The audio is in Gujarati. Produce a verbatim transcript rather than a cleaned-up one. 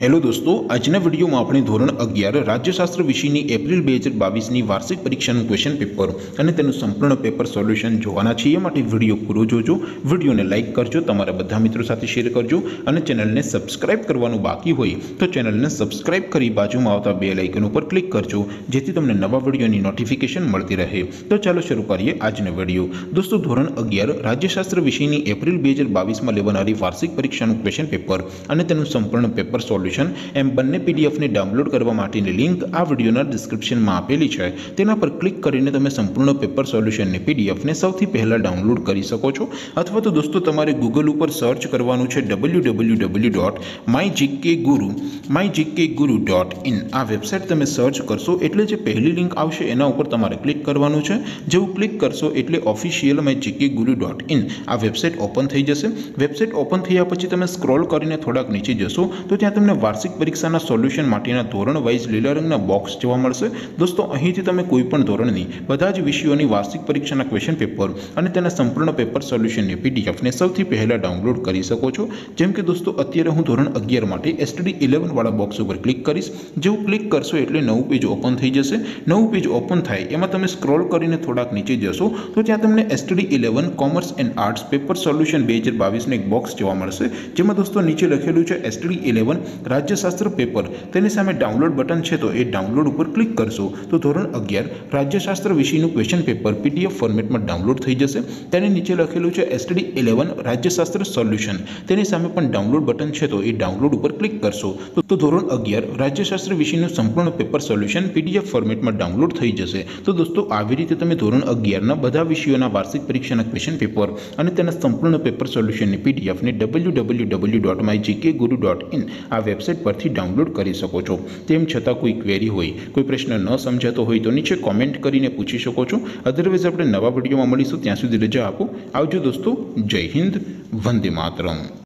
हेलो दोस्तों, આજના વિડીયોમાં આપણે ધોરણ અગિયાર રાજ્યશાસ્ત્ર વિષયની એપ્રિલ બે હજાર બાવીસની વાર્ષિક પરીક્ષાનું ક્વેશ્ચન પેપર અને તેનું સંપૂર્ણ પેપર સોલ્યુશન જોવાના છીએ। માટે વિડીયો પૂરો જોજો, વિડીયોને લાઇક કરજો, તમારા બધા મિત્રો સાથે શેર કરજો અને ચેનલને સબસ્ક્રાઇબ કરવાનું બાકી હોય તો ચેનલને સબસ્ક્રાઇબ કરી બાજુમાં આવતા બેલ આઇકન ઉપર ક્લિક કરજો, જેથી તમને નવા વિડીયોની નોટિફિકેશન મળતી રહે। તો ચાલો શરૂ કરીએ આજનો વિડીયો। દોસ્તો, ધોરણ અગિયાર રાજ્યશાસ્ત્ર વિષયની એપ્રિલ બે હજાર બાવીસમાં લેવાનારી વાર્ષિક પરીક્ષાનું ક્વેશ્ચન પેપર અને તેનું સંપૂર્ણ પેપર સોલ્યુશન એમ બંને પીડીએફ ને ડાઉનલોડ કરવા માટેની લિંક આ વિડિયોના ડિસ્ક્રિપ્શનમાં આપેલી છે। તેના પર ક્લિક કરીને તમે સંપૂર્ણ પેપર સોલ્યુશનની પીડીએફ ને સૌથી પહેલા ડાઉનલોડ કરી શકો છો। અથવા તો દોસ્તો તમારે ગૂગલ ઉપર સર્ચ કરવાનું છે W W W dot my GK guru my GK guru dot in. આ વેબસાઇટ તમે સર્ચ કરશો એટલે જે પહેલી લિંક આવશે એના ઉપર તમારે ક્લિક કરવાનું છે। જેવું ક્લિક કરશો એટલે official my GK guru dot in આ વેબસાઇટ ઓપન થઈ જશે। વેબસાઇટ ઓપન થયા પછી તમે સ્ક્રોલ કરીને થોડાક નીચે જશો તો ત્યાં તમને વાર્ષિક પરીક્ષાના સોલ્યુશન માટેના ધોરણ વાઇઝ લીલા રંગના બોક્સ જોવા મળશે। દોસ્તો, અહીંથી તમે કોઈ પણ ધોરણની બધા જ વિષયોની વાર્ષિક પરીક્ષાના ક્વેશ્ચન પેપર અને તેના સંપૂર્ણ પેપર સોલ્યુશનની પીડીએફને સૌથી પહેલા ડાઉનલોડ કરી શકો છો। જેમ કે દોસ્તો, અત્યારે હું ધોરણ અગિયાર માટે એસટીડી ઇલેવન વાળા બોક્સ ઉપર ક્લિક કરીશ। જેવું ક્લિક કરશો એટલે નવું પેજ ઓપન થઈ જશે। નવું પેજ ઓપન થાય એમાં તમે સ્ક્રોલ કરીને થોડાક નીચે જશો તો ત્યાં તમને STD eleven commerce and arts paper solution બે હજાર બાવીસનું એક બોક્સ જોવા મળશે, જેમાં દોસ્તો નીચે લખેલું છે એસટીડી ઇલેવન રાજ્યશાસ્ત્ર પેપર। તેની સામે ડાઉનલોડ બટન છે તો એ ડાઉનલોડ ઉપર ક્લિક કરશો તો ધોરણ અગિયાર રાજ્યશાસ્ત્ર વિષયનું ક્વેશ્ચન પેપર પીડીએફ ફોર્મેટમાં ડાઉનલોડ થઈ જશે। તેની નીચે લખેલું છે એસટીડી ઇલેવન રાજ્યશાસ્ત્ર સોલ્યુશન। તેની સામે પણ ડાઉનલોડ બટન છે તો એ ડાઉનલોડ ઉપર ક્લિક કરશો તો ધોરણ અગિયાર રાજ્યશાસ્ત્ર વિષયનું સંપૂર્ણ પેપર સોલ્યુશન પીડીએફ ફોર્મેટમાં ડાઉનલોડ થઈ જશે। તો દોસ્તો, આવી રીતે તમે ધોરણ અગિયારના બધા વિષયોના વાર્ષિક પરીક્ષાના ક્વેશ્ચન પેપર અને તેના સંપૂર્ણ પેપર સોલ્યુશનની પીડીએફને W W W dot my GK guru dot in આ વેબસાઇટ પરથી ડાઉનલોડ કરી શકો છો। તેમ છતાં કોઈ ક્વેરી હોય, કોઈ પ્રશ્ન ન સમજાતો હોય તો નીચે કોમેન્ટ કરીને પૂછી શકો છો। અધરવાઇઝ આપણે નવા વિડીયોમાં મળીશું, ત્યાં સુધી રજા આપો। આવજો દોસ્તો, જય હિન્દ, વંદે માતરમ।